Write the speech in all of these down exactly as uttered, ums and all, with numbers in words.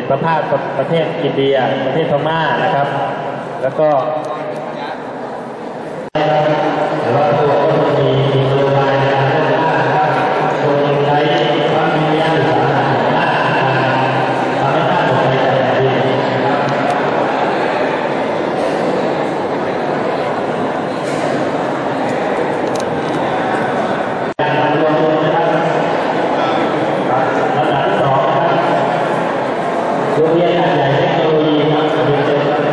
พระภาคประเทศอินเดียประเทศพม่านะครับแล้วก็แต่ว่าตัวก็มีมีนโยบายในการเลือกตั้งนะครับโดยใช้ความมีวิญญาณสาธารณะทำให้ท่านตกใจจากแผ่นดินนะครับการรวมตัวนะครับระดับที่สองนะครับโรงเรียนขนาดใหญ่เทคโนโลยีครับเรียนเชิญครับ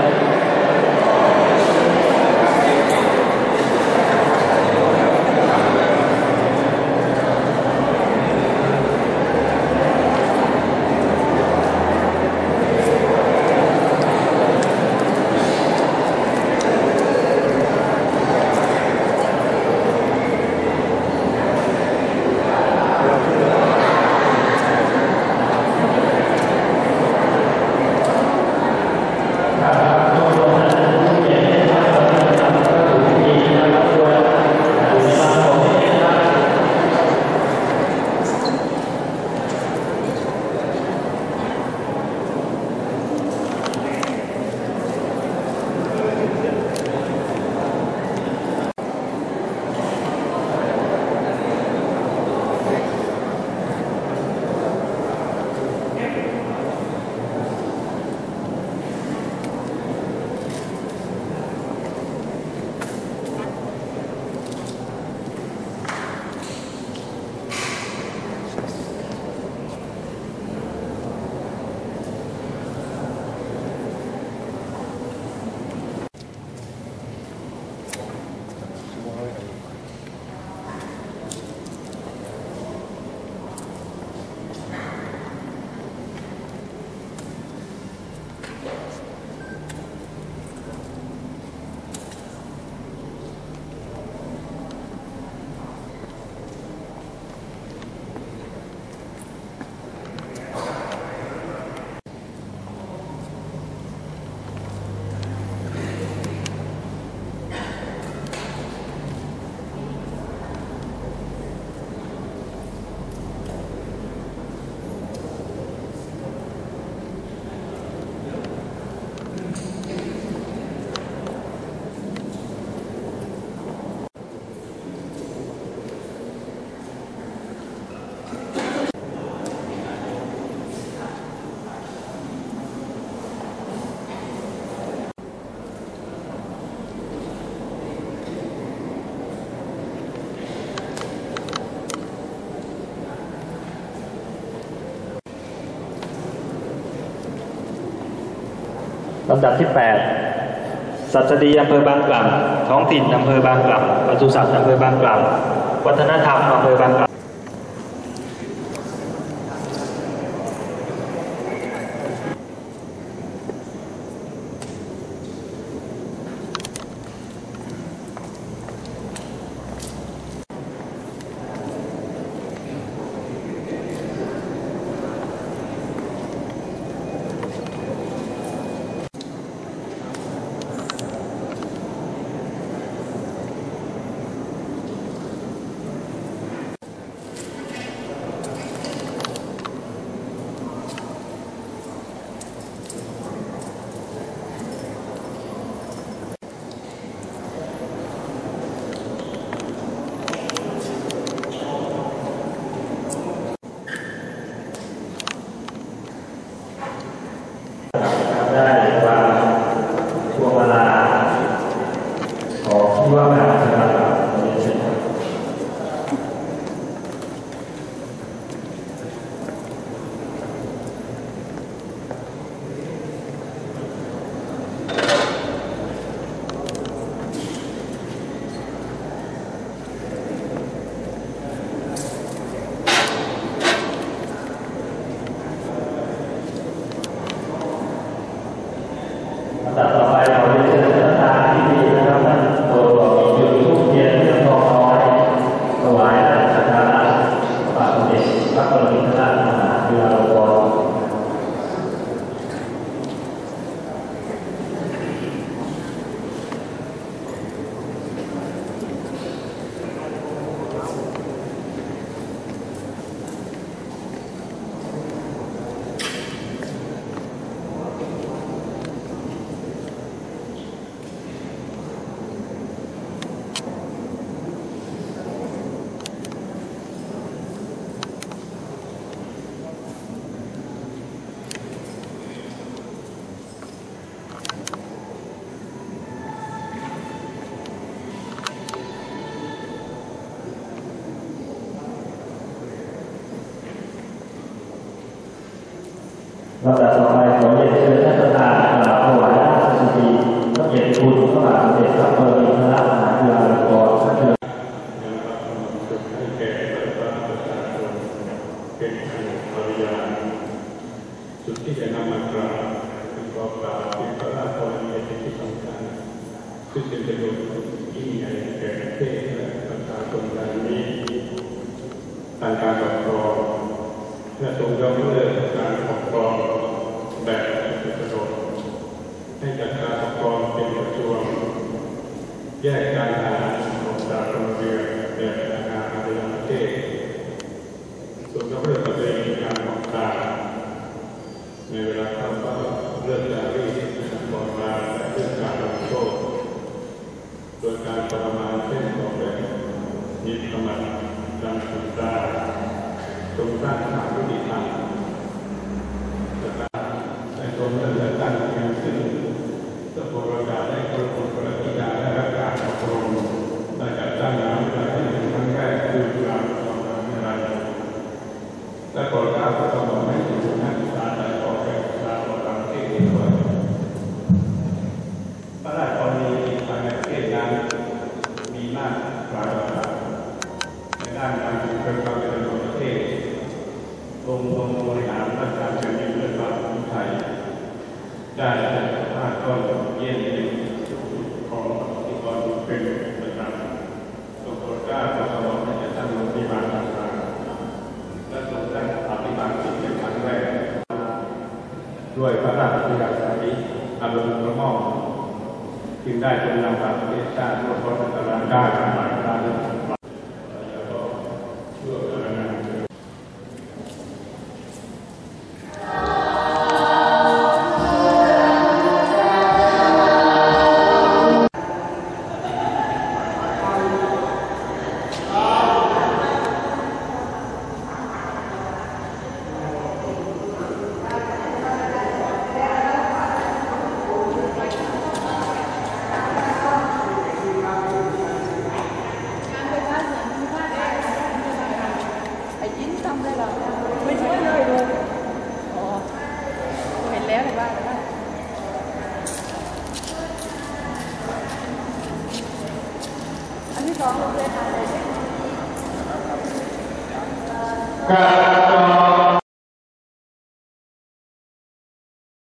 ลำดับที่แปดศัสดีอำเภอบางกล่ำท้องถิ่นอำเภอบางกล่ำปศุสัตว์อำเภอบางกล่ำวัฒนธรรมอำเภอบางกล่ำเป็นภรรยาจุดที่จะนำมากราบเป็นกอบกราบเป็นพระราชกรณียกิจที่สำคัญซึ่งเป็นประโยชน์ยิ่งใหญ่แก่ประเทศและประชาชนดังนี้ทางการปกครองและทรงยกเลิกการปกครองแบบเอกชนให้จัดการปกครองเป็นกระทรวงแยกการทหารออกจากโรงเรียนแบบธนาคารในประเทศทรงยกเลิกประเพณีการออกทางในเวลาเข้าเฝ้าเรื่องจารีตการบริการและเรื่องการลงโทษโดยการทรมานเช่นต่อแบบยึดกำลังจำสุดตาทรงสร้างความยุติธรรมและทรงเลือกตั้งเพียงซึ่งสมบูรณ์การได้กรมกรกิจการและรับการอบรมได้จัดตั้งงานในที่หนึ่งครั้งแรกคือการอบรมในรายและโปรดเกล้าโปรดกระหม่อมให้ถึงนักศึกษาได้ออกแบบการประกอบประเทศด้วยพระราชกรณีภายในประเทศนั้นมีมากหลายระดับในด้านการส่งเสริมความเจริญของประเทศองค์ทรงบริหารราชการแผ่นดินด้วยความภูมิใจได้จัดภาคต้นเยี่ยมเยียนของที่ก่อนเป็นประจำทรงโปรดเกล้าโปรดกระหม่อมให้จัดตั้งโรงพยาบาลต่างๆและทรงตั้งอภิบาลศิลป์เป็นครั้งแรกด้วยพระราชอัธยาศัยอารมณ์ประมอบจึงได้เป็นนำพาประเทศชาติร่วมพัฒนาได้หลายด้านไม่ช่วยเลยดูอ๋อเห็นแล้วเห็นว่าเห็นว่าอันที่สองเราเคยทำเลยครับ